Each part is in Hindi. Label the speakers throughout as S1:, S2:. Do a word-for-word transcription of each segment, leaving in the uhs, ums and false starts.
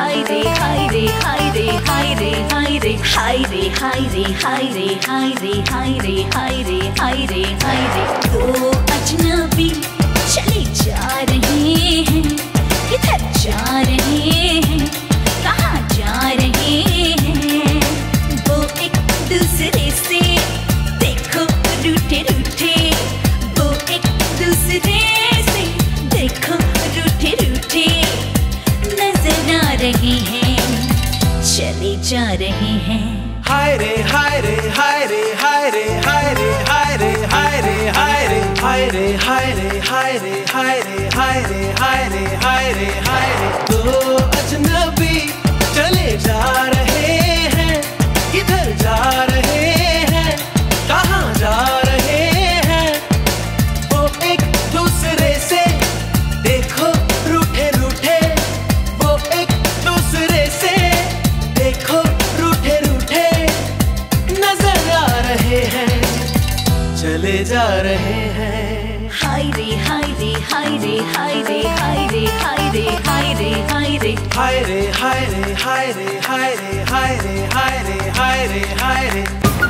S1: हाय रे हाय रे हाय रे हाय रे हाय रे हाय रे हाय रे हाय रे हाय रे हाय रे हाय रे हाय रे हाय रे दो अजनबी चले जा रहे हैं, किधर जा रहे हैं, कहाँ जा रहे हैं। वो एक दूसरे से देखो रूठे रूठे, वो एक दूसरे से देखो रूठे रूठे नजर आ रहे हैं, चले जा रहे हैं।
S2: हाय रे हाय रे हाय रे हाय रे हाय रे हाय रे हाय रे हाय रे हाय रे हाय रे हाय रे हाय रे हाय रे हाय रे हाय रे हाय रे दो अजनबी चले जा रहे हैं, किधर जा रहे हैं, कहाँ जा रहे हैं। वो एक दूसरे से देखो रूठे रूठे, वो एक दूसरे से देखो रूठे रूठे नजर आ रहे हैं, चले जा रहे हैं।
S1: हाय रे हाय रे हाय रे हाय रे हाय रे हाय रे हाय रे हाय रे
S2: हाय रे हाय रे हाय रे हाय रे हाय रे हाय रे हाय रे हाय रे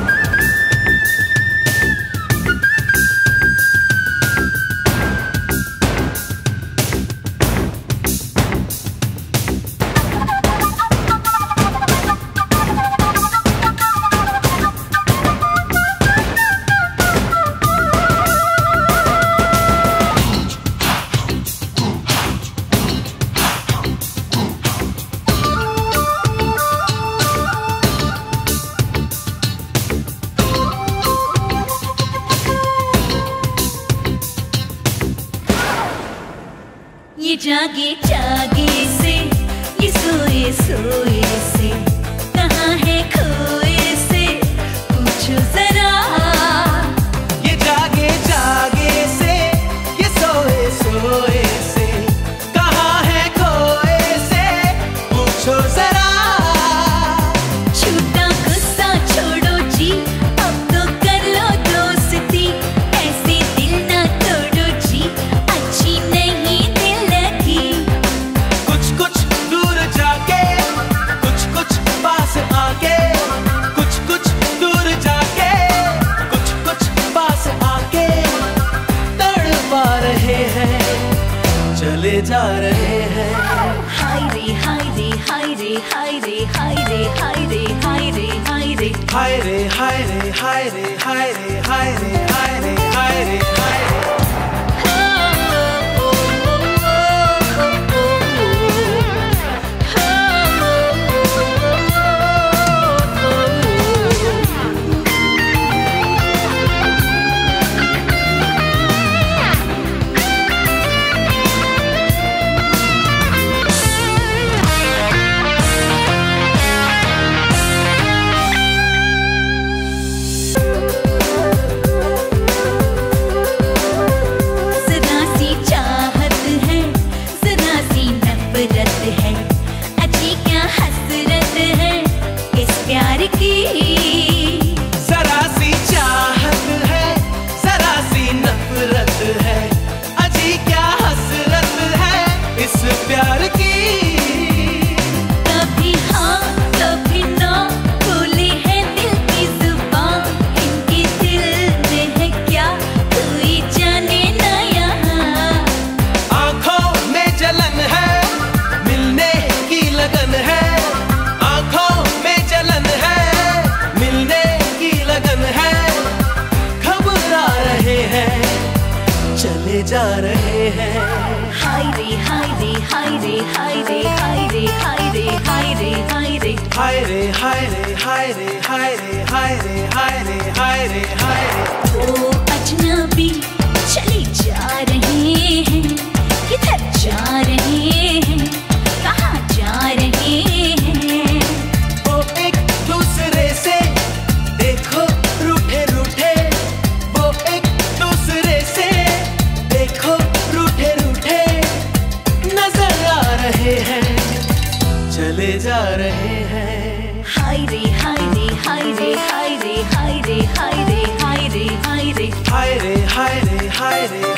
S1: ये जागे जागे से, ये सोए सोए से, कहाँ है खोए से पूछो जरा।
S2: ये जागे जागे से, ये सोए सोए से, कहाँ है खोए से पूछो जरा।
S1: छूटा गुस्सा छोड़ो जी, अब तो कर लो दोस्ती, ऐसे दिल ना तोड़ो जी, अच्छी नहीं दिल लगी।
S2: कुछ कुछ दूर जाके, कुछ कुछ पास आके, कुछ कुछ दूर जाके, कुछ कुछ पास आके तड़पा रहे हैं, चले जा रहे हैं।
S1: हाय रे हाय रे हाय रे हाय रे हाय रे हाय रे हाय रे हाय रे
S2: हाय रे हाय रे हाय रे हाय रे हाय रे हाय रे हाय रे हाय रे जा रहे हैं।
S1: हाय रे हाय रे हाय रे हाय रे हाय रे हाय रे हाय रे हाय रे
S2: हाय रे हाय रे हाय रे हाय रे हाय रे हाय रे हाय रे हाय रे
S1: दो अजनबी चले जा रहे हैं, किधर जा रहे हैं, कहाँ जा रहे हैं।
S2: वो एक दूसरे से देखो रूठे रूठे, वो एक दूसरे से देखो रूठे रूठे नजर आ रहे हैं, चले जा रहे हैं।
S1: हाय रे हाय रे हाय रे हाय रे हाय रे हाय रे हाय रे हाय रे
S2: हाय रे हाय रे हाय रे